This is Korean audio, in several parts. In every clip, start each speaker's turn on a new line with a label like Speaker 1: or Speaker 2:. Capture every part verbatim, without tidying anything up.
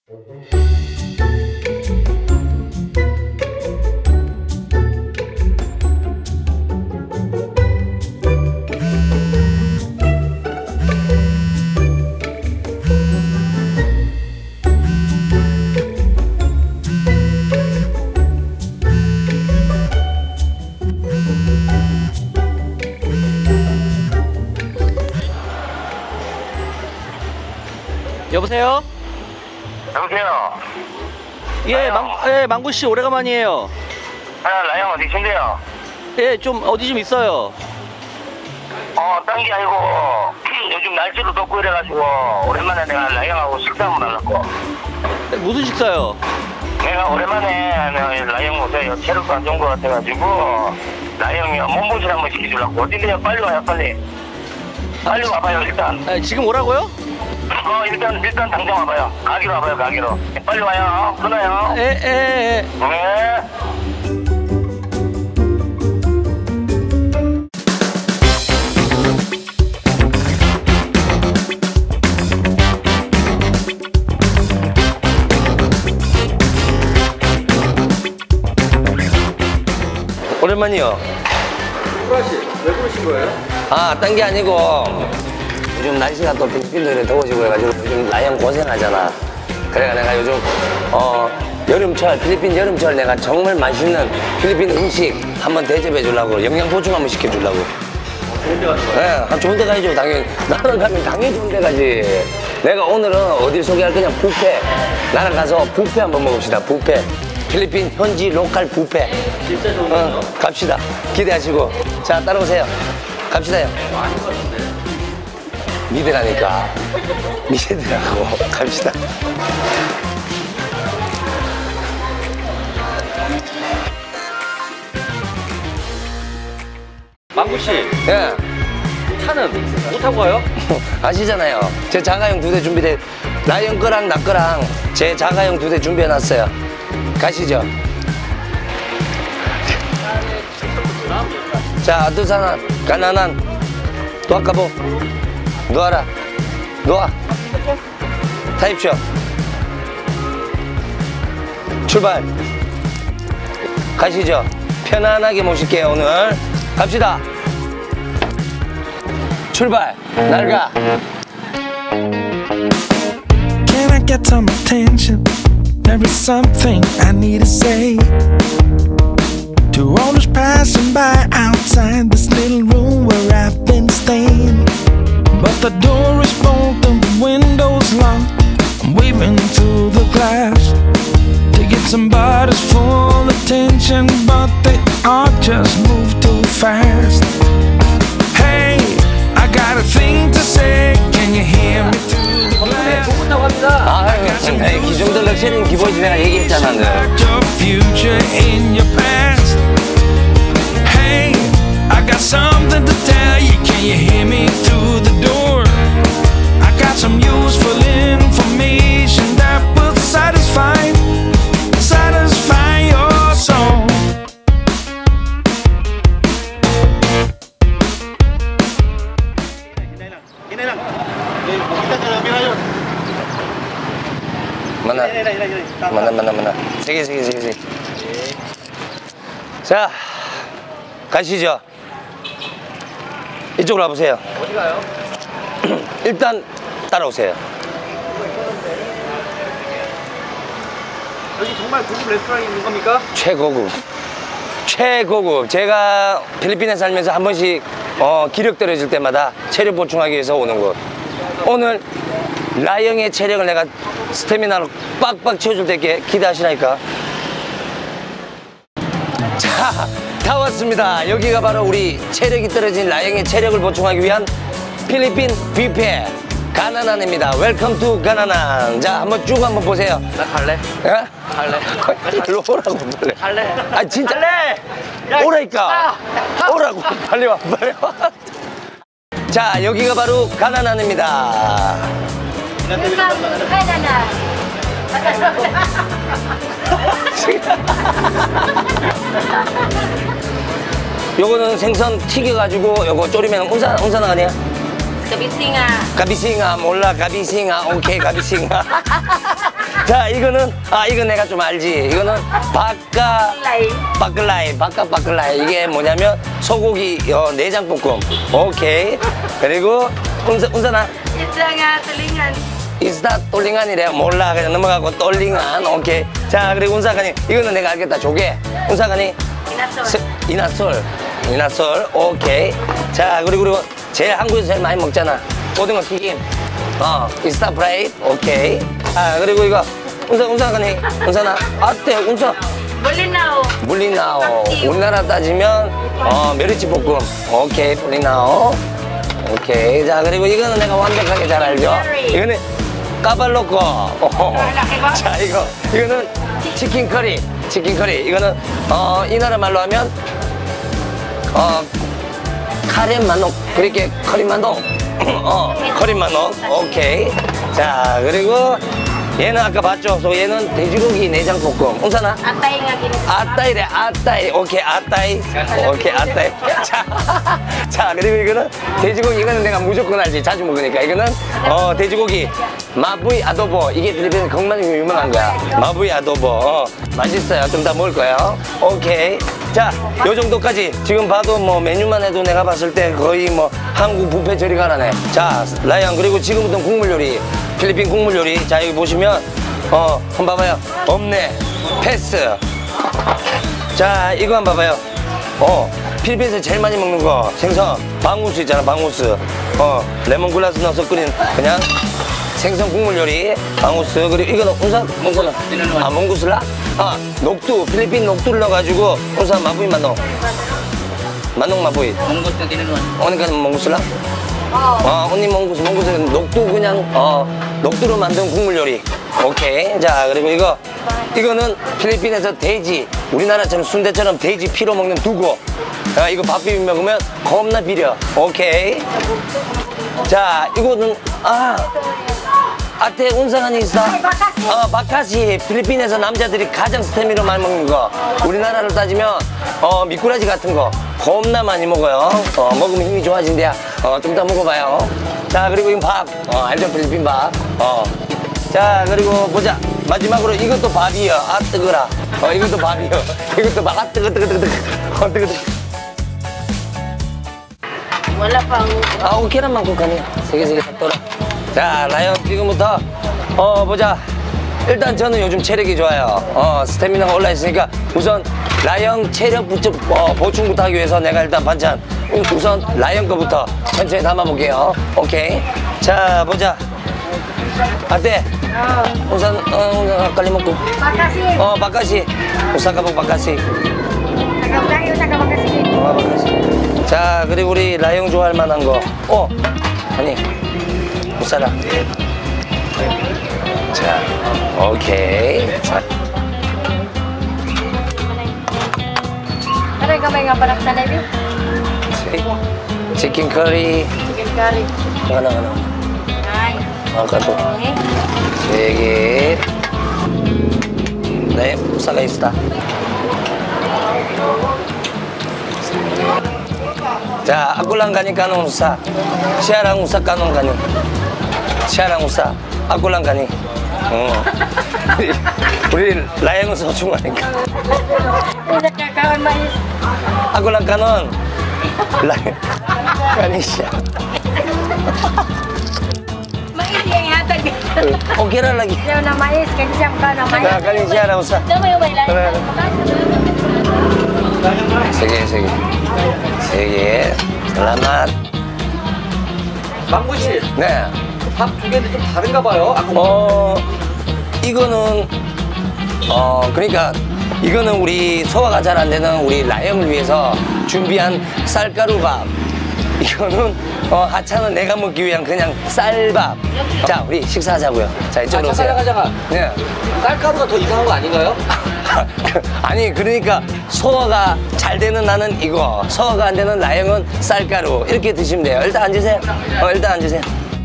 Speaker 1: 여보세요?
Speaker 2: 여보세요?
Speaker 1: 예, 망, 예, 망구씨 오래간만이에요.
Speaker 2: 아, 라영 어디 계신데요?
Speaker 1: 예, 좀 어디 좀 있어요.
Speaker 2: 어, 딴 게 아니고 요즘 날씨도 덥고 이래가지고 오랜만에 내가 라영하고 식사 한번 하려고.
Speaker 1: 네, 무슨 식사요?
Speaker 2: 내가 오랜만에 라영 오세요. 체력도 안 좋은 것 같아가지고 라영이 몸보신 한번 시켜주려고. 어딘데요? 빨리 와요, 빨리. 빨리 와봐요, 일단.
Speaker 1: 아, 지금 오라고요?
Speaker 2: 어, 일단 일단 당장 와봐요. 가기로 와봐요, 가기로. 빨리 와요. 끊어요.
Speaker 1: 예, 예, 예.
Speaker 2: 네.
Speaker 3: 오랜만이요.
Speaker 1: 후라씨, 왜 부르신 거예요?
Speaker 3: 아, 딴 게 아니고 요즘 날씨가 또 필리핀도 이렇게 더워지고 해가지고 요즘 라이언 고생하잖아. 그래가 내가 요즘 어 여름철, 필리핀 여름철 내가 정말 맛있는 필리핀 음식 한번 대접해 주려고, 영양 보충 한번 시켜 주려고.
Speaker 1: 좋은 데 가는 거예요?
Speaker 3: 네, 한 좋은 데 가야죠, 당연히. 나랑 가면 당연히 좋은 데 가지. 내가 오늘은 어딜 소개할 거냐, 뷔페. 나랑 가서 뷔페 한번 먹읍시다, 뷔페. 필리핀 현지 로컬 뷔페.
Speaker 1: 진짜 좋은 거요?
Speaker 3: 어, 갑시다. 기대하시고. 자, 따라오세요. 갑시다요.
Speaker 1: 아닌 것 같은데.
Speaker 3: 믿으라니까. 믿으라고. 갑시다.
Speaker 1: 망구씨,
Speaker 3: 예.
Speaker 1: 차는 못 타고 가요?
Speaker 3: 아시잖아요. 제 자가용 두 대 준비돼. 라이언 거랑 나 거랑 제 자가용 두 대 준비해놨어요. 가시죠. 자, 아두사나, 가난한, 도아까보. 놓아라. 놓아. 타입쇼. 출발. 가시죠. 편안하게 모실게요, 오늘. 갑시다. 출발. 날가.
Speaker 4: Can I get some attention? There is something I need to say to all those passing by outside this little room where I've been staying. But the door is bolted, the window's locked. I'm waving through the glass to get somebody's full attention, but they all just move too fast. Hey, I got a thing to say. Can you hear me through the glass?
Speaker 1: 좋다고 합니다.
Speaker 3: 아유, 네, 이 정도 럭셔리는 기본이지. 내가 얘기했잖아, 늘.
Speaker 4: Your future in your past. Hey, I got something to tell you. Can you hear me through the door? I got some useful information that will satisfy, satisfy your soul.
Speaker 3: 만나. 만나, 만나, 만나. 세 개, 세 개, 세 개, 세 개. 자, 가시죠. 이쪽으로 와보세요.
Speaker 1: 어디 가요?
Speaker 3: 일단 따라오세요.
Speaker 1: 여기 정말 고급 레스토랑이 있는 겁니까?
Speaker 3: 최고급. 최고급. 제가 필리핀에 살면서 한 번씩 어, 기력 떨어질 때마다 체력 보충하기 위해서 오는 곳. 오늘 라영의 체력을 내가 스태미나로 빡빡 채워줄 때께 기대하시라니까. 자, 다 왔습니다. 여기가 바로 우리 체력이 떨어진 라영의 체력을 보충하기 위한 필리핀 뷔페 가나난입니다. 웰컴 투 가나난. 자, 한번 쭉 한번 보세요.
Speaker 1: 나 갈래.
Speaker 3: 예?
Speaker 1: 갈래.
Speaker 3: 빨리 오라고, 빨리.
Speaker 1: 갈래.
Speaker 3: 아, 진짜.
Speaker 1: 갈래.
Speaker 3: 오라니까. 오라고. 빨리 와, 빨리 와. 자, 여기가 바로 가나난입니다. 요거는 생선 튀겨가지고 요거 졸이면 운산, 운산항 아니야?
Speaker 5: 가비싱아.
Speaker 3: 가비싱아 몰라. 가비싱아. 오케이, 가비싱아. 자, 이거는, 아, 이거 내가 좀 알지. 이거는 바까, 바클라이, 바까 바클라이. 이게 뭐냐면 소고기 어, 내장볶음. 오케이. 그리고, 운사, 운사나?
Speaker 5: Isda tulingan.
Speaker 3: 이스타 똘링안이래. 몰라. 그냥 넘어가고 똘링안. 오케이. 자, 그리고 운사가니, 이거는 내가 알겠다. 조개. 운사가니?
Speaker 5: Inasol.
Speaker 3: 이나솔. 이나솔. 오케이. 자, 그리고, 그리고 제일 한국에서 제일 많이 먹잖아. 고등어 튀김. 어, 이스타 프라이. 오케이. 아, 그리고 이거. 운사, 운사가니? 운사나? 아떼, 운사.
Speaker 5: Bolinao.
Speaker 3: 물리나오. 우리나라 따지면, 어, 멸치 볶음. 오케이, 물리나오. 오케이. 자, 그리고 이거는 내가 완벽하게 잘 알죠? 이거는 까발로코. 자, 이거, 이거는 치킨 커리. 치킨 커리. 이거는, 어, 이 나라 말로 하면, 어, 카렌 만옥. 그렇게 커리 만옥. 어, 커리 만옥. 오케이. 자, 그리고 얘는 아까 봤죠? 소 얘는 돼지고기 내장볶음. 홍사나?
Speaker 5: Atay nga ginagawa.
Speaker 3: 아따이래, 아따이. 오케이, 아따이. 오케이, 아따이. 자, 자, 그리고 이거는 돼지고기. 이거는 내가 무조건 알지. 자주 먹으니까. 이거는, 어, 돼지고기. 마부이 아도보. 이게 필리핀 정말 유명한 거야. 마부이 아도보. 어, 맛있어요. 좀 다 먹을 거예요. 오케이. 자, 요 정도까지. 지금 봐도 뭐 메뉴만 해도 내가 봤을 때 거의 뭐 한국 뷔페 저리 가라네. 자, 라이언. 그리고 지금부터는 국물 요리. 필리핀 국물 요리. 자, 여기 보시면, 어, 한번 봐봐요. 없네. 패스. 자, 이거 한번 봐봐요. 어, 필리핀에서 제일 많이 먹는 거. 생선. 방구스 있잖아, 방구스. 어, 레몬글라스 넣어서 끓인 그냥 생선 국물 요리. 방구스. 그리고 이거는 운산? 몽구나. 아, 몽구슬라? 아, 녹두. 필리핀 녹두를 넣어가지고 운산 마부이 만농. 만농 마부이.
Speaker 1: 몽고스 기능은.
Speaker 3: 오니까 몽구슬라? 어, 언니 몽구스, 몽구스, 녹두 그냥, 어, 녹두로 만든 국물 요리. 오케이. 자, 그리고 이거, 이거는 필리핀에서 돼지, 우리나라처럼 순대처럼 돼지 피로 먹는 두고. 아, 이거 밥 비빔 먹으면 겁나 비려. 오케이. 자, 이거는, 아, 아테 운상한이 있어? 어, 바카시. 필리핀에서 남자들이 가장 스테미로 많이 먹는 거. 우리나라로 따지면, 어, 미꾸라지 같은 거. 겁나 많이 먹어요. 어, 먹으면 힘이 좋아진대야. 어, 좀 이따 먹어봐요. 자, 그리고 이건 밥. 어, 알죠? 필리핀 밥. 어. 자, 그리고 보자. 마지막으로 이것도 밥이요. 아, 뜨거라. 어, 이것도 밥이요. 이것도 밥. 아, 뜨거, 뜨거, 뜨거, 뜨거. 어, 뜨거, 뜨거.
Speaker 5: Wala pang
Speaker 3: 아, 오케이 란 만큼 가네. 세개 세개 샀더라. 자, 라이언 지금부터 어 보자. 일단 저는 요즘 체력이 좋아요. 어 스태미나가 올라 있으니까 우선 라이언 체력 부처, 어, 보충부터 하기 위해서 내가 일단 반찬 우선 라이언 거부터 천천히 담아볼게요. 오케이. 자, 보자. 어때? 우선 어 우선 깔리 먹고.
Speaker 5: Makasih.
Speaker 3: 어 바카시. 우사카복 바카시.
Speaker 5: Taga-tayo, taga-makasih.
Speaker 3: 어 바카시. 자, 그리고 우리 라이언 좋아할 만한 거. 어 아니. 우사라. 자, 오케이. 자.
Speaker 5: Ano yung kamay nga parang sanay, Bill?
Speaker 3: 치킨 커리.
Speaker 5: Chicken curry.
Speaker 3: 하나 하나.
Speaker 5: Ay.
Speaker 3: 아까 또
Speaker 5: Okay.
Speaker 3: 세 개. 네, 우사가 있다. 자, 아꿀랑 가니까 우사. 시아랑 우사 까놓은 가니. 시아랑 우사. 아꿀랑 가니. 어. 우리 라이언은 소중하니까.
Speaker 5: Una kakaon mais.
Speaker 3: 아꿀랑 까놓은 라이언. 가니 시아.
Speaker 5: Mais yung hatag.
Speaker 3: 오케이 랄라기.
Speaker 5: Yaw na mais, kasi siya ka na mais.
Speaker 3: 자, 가니 시아랑 우사.
Speaker 5: Dama yung may
Speaker 3: 그래.
Speaker 5: lain.
Speaker 3: 세 개, 세 개. 세 개. 살라맛.
Speaker 1: 망구 씨,
Speaker 3: 네.
Speaker 1: 밥 두 개는 좀 다른가 봐요. 아까
Speaker 3: 어, 이거는, 어, 그러니까, 이거는 우리 소화가 잘 안 되는 우리 라이언을 위해서 준비한 쌀가루밥. 이거는, 어, 하찮은 내가 먹기 위한 그냥 쌀밥. 자, 우리 식사하자고요. 자, 이쪽으로
Speaker 1: 아,
Speaker 3: 오세요.
Speaker 1: 잠깐, 잠깐, 잠깐.
Speaker 3: 네.
Speaker 1: 쌀가루가 더 이상한 거 아닌가요?
Speaker 3: 아니, 그러니까 소화가 잘 되는 나는 이거, 소화가 안 되는 라이언은 쌀가루. 이렇게 드시면 돼요. 일단 앉으세요. 어, 일단 앉으세요.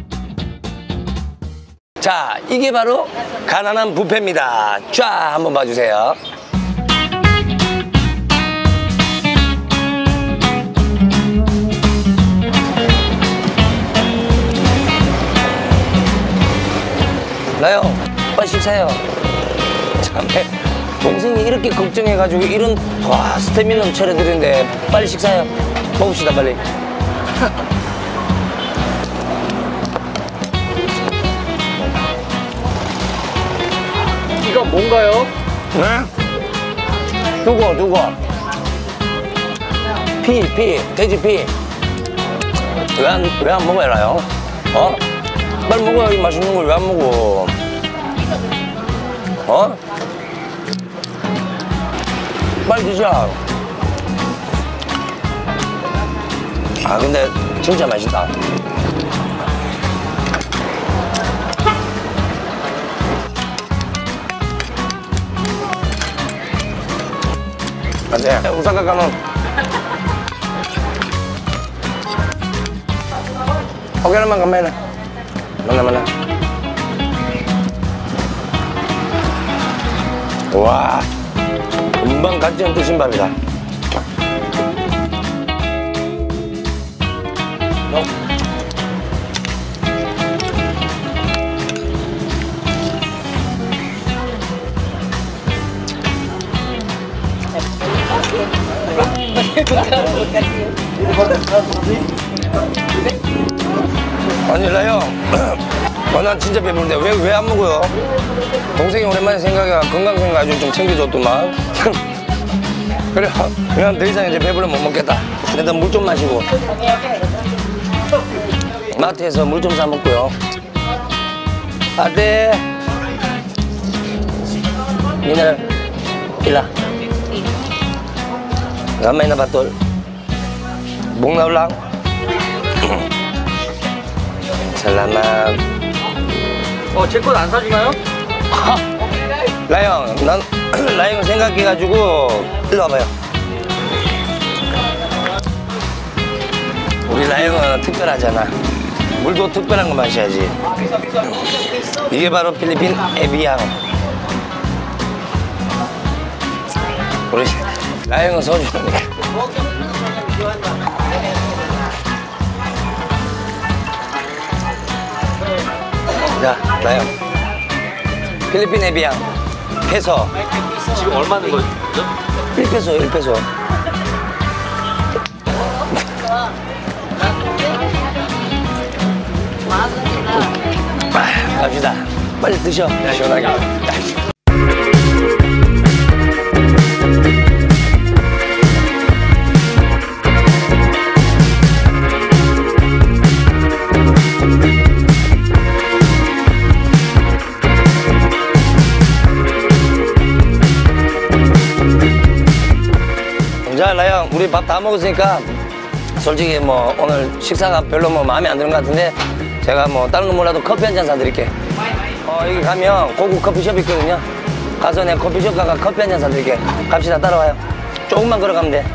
Speaker 3: 자, 이게 바로 가난한 뷔페입니다. 쫙 한번 봐주세요. 라이언, 빨리 식사. 식사해요. 참, 동생이 이렇게 걱정해가지고 이런 와 스태미나 차려드리는데 빨리 식사해요. 먹읍시다 빨리.
Speaker 1: 이건 뭔가요?
Speaker 3: 네? 두고 두고 피, 피, 돼지 피. 왜 안, 왜 안 먹어요? 어? 빨리 먹어야 이 맛있는 걸 왜 안 먹어? 어? 빨리 드셔. 아 근데 진짜 맛있다. 안돼 우사카 가는 오케이 나만 가면 만나 만나. 와 금방 갓지는 뜨신 밥이다. 어? 아니 라형 어, 난 진짜 배부른데 왜 왜 안 먹어요? 동생이 오랜만에 생각해 건강 생각 아주 좀 챙겨줬더만. 그래 그냥 더 이상 이제 배불러 못 먹겠다. 일단 물 좀 마시고 마트에서 물 좀 사 먹고요. 아떼 미네랄 일라 gamay na batol bungnaw lang. Salamat.
Speaker 1: 어, 제 것 안 사주나요?
Speaker 3: 라영, 난 라영 생각해가지고 일로 와봐요. 우리 라영은 특별하잖아. 물도 특별한 거 마셔야지. 이게 바로 필리핀 에비앙. 우리 라영은 소주. 자, 라영. 필리핀 에비앙. 페소.
Speaker 1: 지금 얼마는 거죠?
Speaker 3: 일 페소, 일 페소. 아, 갑시다. 빨리 드셔. 시원하게. 자, 라영, 우리 밥 다 먹었으니까 솔직히 뭐 오늘 식사가 별로 뭐 마음에 안 드는 것 같은데 제가 뭐 다른 거 몰라도 커피 한 잔 사드릴게. 어, 여기 가면 고급 커피숍 있거든요. 가서 내가 커피숍 가가 커피 한 잔 사드릴게. 갑시다, 따라와요. 조금만 걸어가면 돼.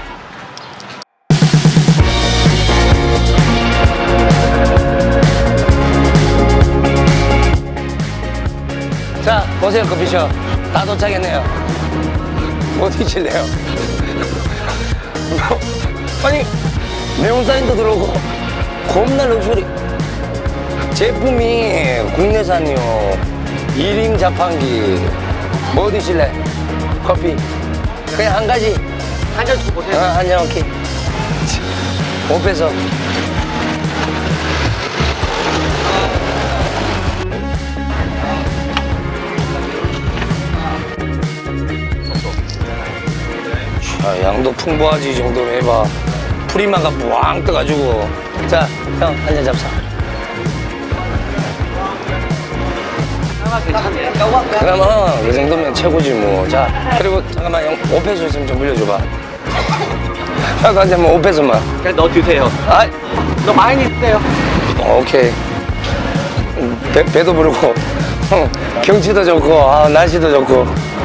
Speaker 3: 자, 보세요, 커피숍. 다 도착했네요. 어디 칠래요? 아니, 네온사인도 들어오고 겁나 럭셔리. 제품이 국내산이요. 일 인 자판기. 뭐 드실래? 커피. 그냥 한 가지.
Speaker 1: 한 잔 주고 보세요.
Speaker 3: 어, 한 잔 오케이. 오 페소. 자, 양도 풍부하지. 이 정도로 해봐. 프리마가 부앙 떠가지고. 자, 형 한 잔 잡사.
Speaker 1: 하나 괜찮네.
Speaker 3: 그러면 이 정도면 최고지 뭐. 자, 그리고 잠깐만 형 오 페소 있으면 좀 물려줘봐. 형 한 잔만 오 페소만.
Speaker 1: 그냥 너 드세요.
Speaker 3: 아,
Speaker 1: 너 많이 드세요.
Speaker 3: 오케이. 배, 배도 부르고 형, 경치도 좋고 아, 날씨도 좋고